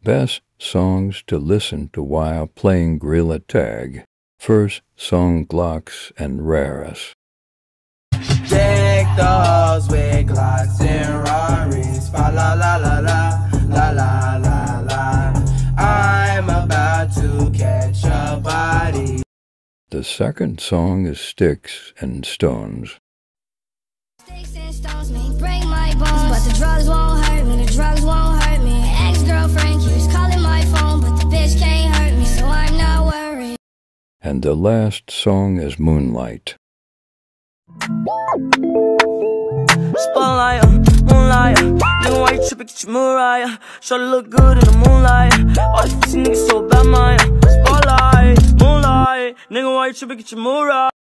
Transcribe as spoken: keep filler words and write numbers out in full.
Best songs to listen to while playing Gorilla Tag. First song, Glocks and Raris. Deck the halls with Glocks and Raris. Fa la la la la, la la la la. I'm about to catch a body. The second song is Sticks and Stones. Sticks and stones may break my bones, but the drugs won't hurt me, the drugs won't hurt me. Ex-girlfriend keeps calling my phone, but the bitch can't hurt me, so I'm not worried. And the last song is Moonlight. Spotlight, uh, moonlight, uh, nigga, why you trippin', get your Mariah. Shawty look good in the moonlight. All these pussy niggas so bad, mine. Spotlight, moonlight, nigga, why you trippin', get your Mariah.